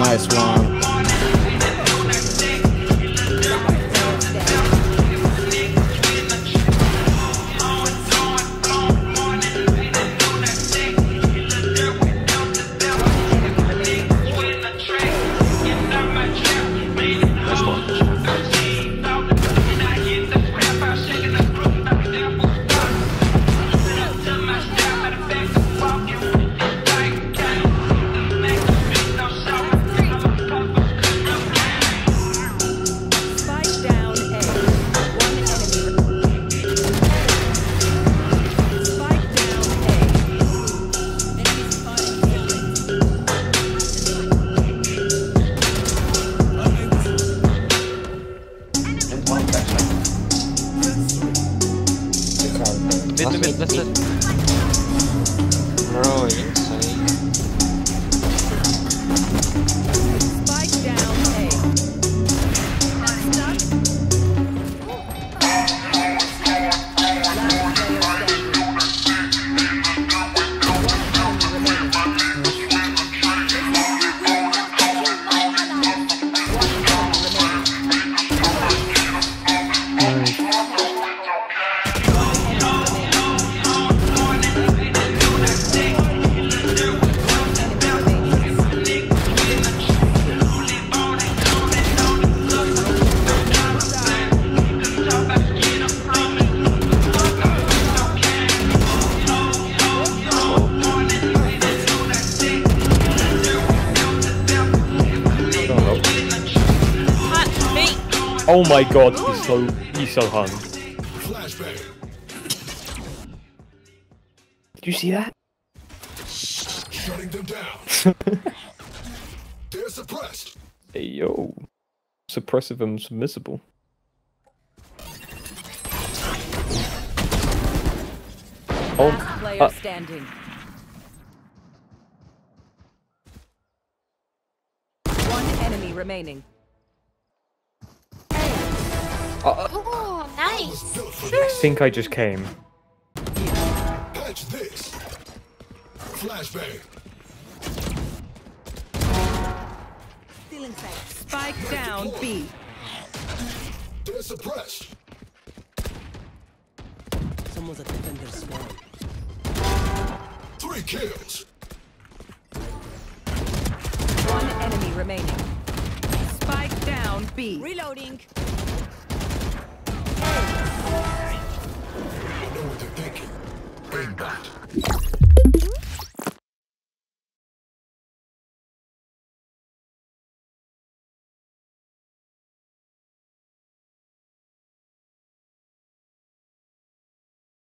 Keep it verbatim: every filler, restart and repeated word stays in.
Nice one. Mid to mid, that's it. Bro, you're insane. Spike down A. Oh my god, he's so he's so hung. Did you see that? Shutting them down. They're suppressed. Hey yo. Suppressive and submissible. Oh, Last player uh, standing. One enemy remaining. uh, Oh, nice. I think I just came. Catch this. Flashbang. Still inside. Spike down B. They're suppressed. Someone's a defender spawn. Three kills. One enemy remaining. Spike down B. Reloading. I know what they're thinking. Aim bot.